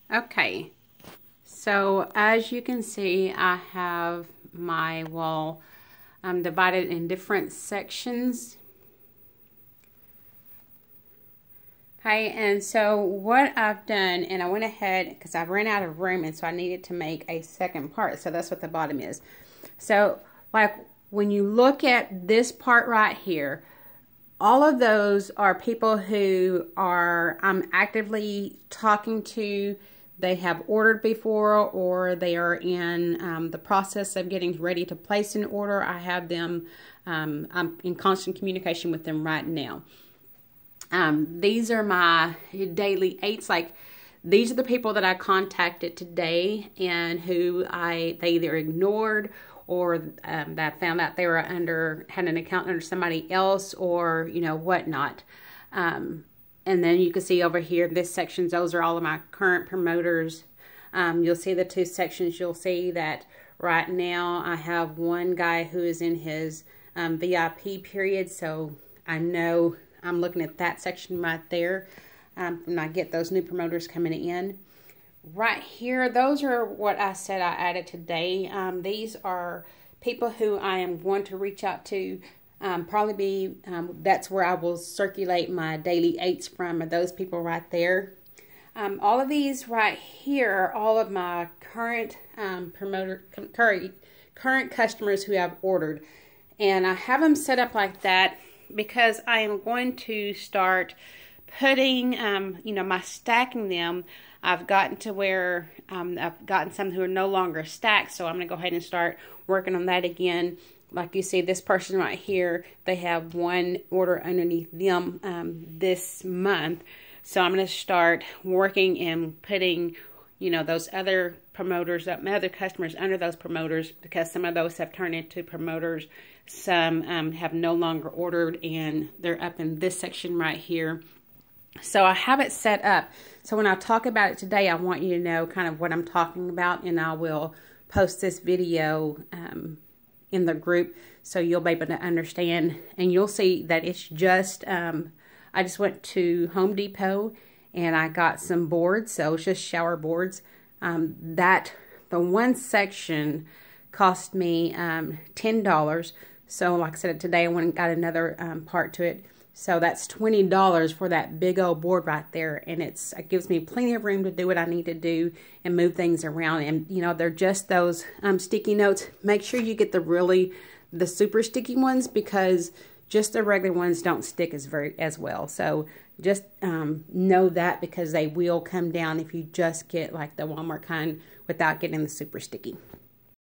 Okay, so as you can see, I have my wall divided in different sections. Okay, and so what I've done, and I went ahead because I ran out of room, and so I needed to make a second part. So that's what the bottom is. So like when you look at this part right here, all of those are people who are I'm actively talking to. They have ordered before, or they are in the process of getting ready to place an order. I have them, I'm in constant communication with them right now. These are my daily eights. Like, these are the people that I contacted today and who they either ignored or that I found out they were had an account under somebody else, or whatnot. And then you can see over here, this section, those are all of my current promoters. You'll see the two sections. You'll see that right now I have one guy who is in his VIP period, so I know I'm looking at that section right there. And I get those new promoters coming in. Right here, those are what I said I added today. These are people who I am going to reach out to. That's where I will circulate my daily eights from, are those people right there. All of these right here are all of my current current customers who have ordered. And I have them set up like that because I am going to start putting, my stacking them. I've gotten to where I've gotten some who are no longer stacked, so I'm going to go ahead and start working on that again. Like you see, this person right here, they have one order underneath them this month. So I'm going to start working and putting, those other promoters, my other customers under those promoters, because some of those have turned into promoters. Some have no longer ordered, and they're up in this section right here. So I have it set up. So when I talk about it today, I want you to know kind of what I'm talking about, and I will post this video in the group so you'll be able to understand. And you'll see that it's just, I just went to Home Depot and I got some boards. So it's just shower boards. The one section cost me $10. So like I said, today I went and got another part to it. So that's $20 for that big old board right there. And it gives me plenty of room to do what I need to do and move things around. And, they're just those sticky notes. Make sure you get the super sticky ones, because just the regular ones don't stick as well. So just know that, because they will come down if you just get like the Walmart kind without getting the super sticky.